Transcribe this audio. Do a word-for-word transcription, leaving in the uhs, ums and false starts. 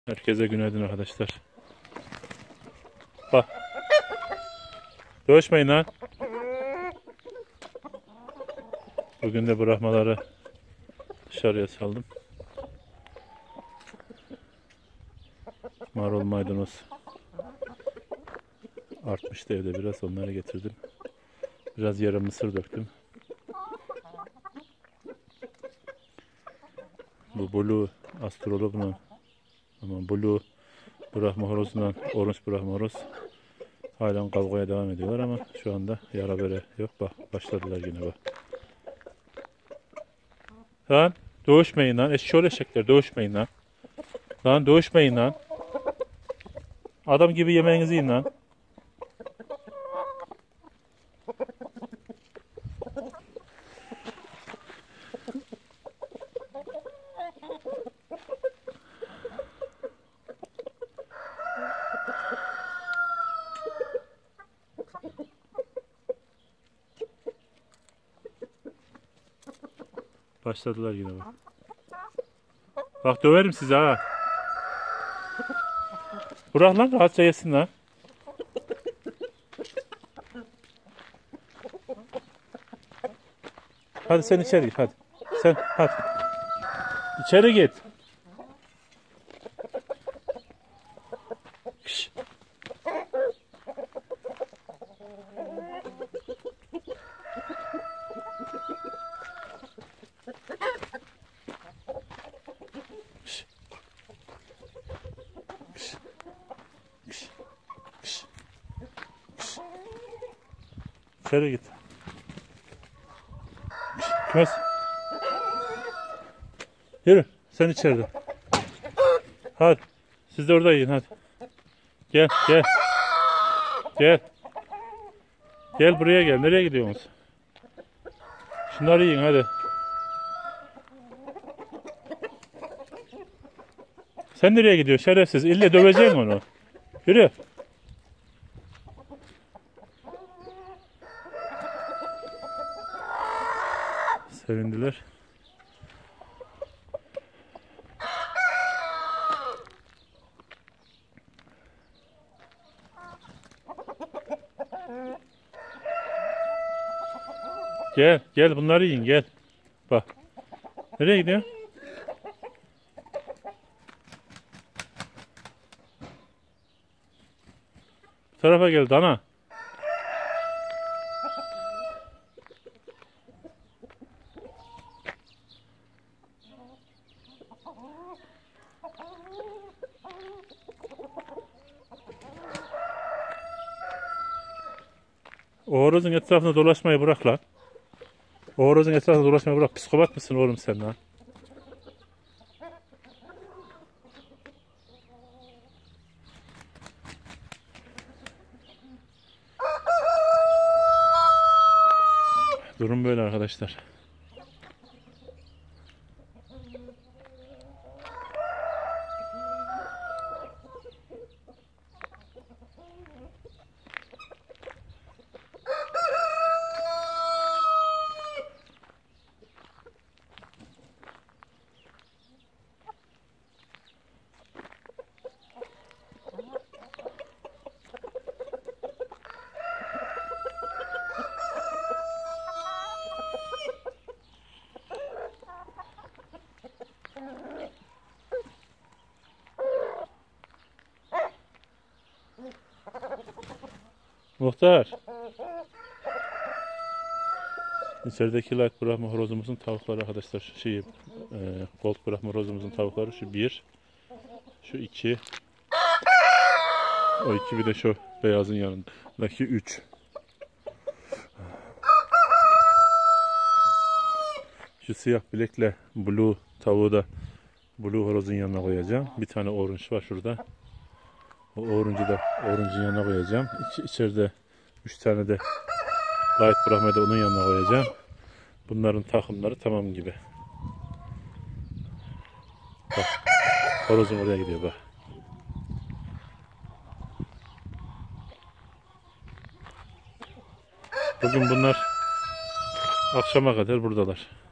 Herkese günaydın arkadaşlar. Bak. Dövüşmeyin lan. Bugün de bırakmaları dışarıya saldım. Marul, maydanoz artmıştı evde biraz, onları getirdim. Biraz yere mısır döktüm. Bu Blue Astrolog'la ama Blue Brahma horozla Orange Brahma horoz halen kavgaya devam ediyorlar ama şu anda yara bere yok. Bak başladılar yine bak. Lan dövüşmeyin lan. Eşşoğlu eşekler, dövüşmeyin lan. Lan dövüşmeyin lan. Adam gibi yemeğinizi yiyin lan. Başladılar yine bak. Bak döverim sizi ha. Bırak lan, rahatça yesin lan. Hadi sen içeri git hadi. Sen hadi. İçeri git. Şş. İçeri git. Kümes. Yürü. Sen içeride. Hadi. Siz de orada yiyin hadi. Gel gel. Gel. Gel buraya gel. Nereye gidiyorsunuz? Şunları yiyin hadi. Sen nereye gidiyorsun şerefsiz? İlle döveceksin onu. Yürü. Sevindiler. Gel, gel bunları yiyin gel. Bak. Nereye gidiyorsun? Bu tarafa gel dana. O horozun etrafında dolaşmayı bırak lan. O horozun etrafında dolaşmayı bırak. Psikopat mısın oğlum sen lan? Durum böyle arkadaşlar. Muhtar. İçerideki light Brahma horozumuzun tavukları arkadaşlar. Şey, e, gold Brahma horozumuzun tavukları şu bir, şu iki, o iki bir de şu beyazın yanındaki üç. Şu siyah bilekle blue tavuğu da blue horozun yanına koyacağım. Bir tane orange var şurada. O orange'u da orange'ın yanına koyacağım. İç, içeride üç tane de light Brahma'yı da onun yanına koyacağım. Bunların takımları tamam gibi. Bak. Horozum oraya gidiyor bak. Bugün bunlar akşama kadar buradalar.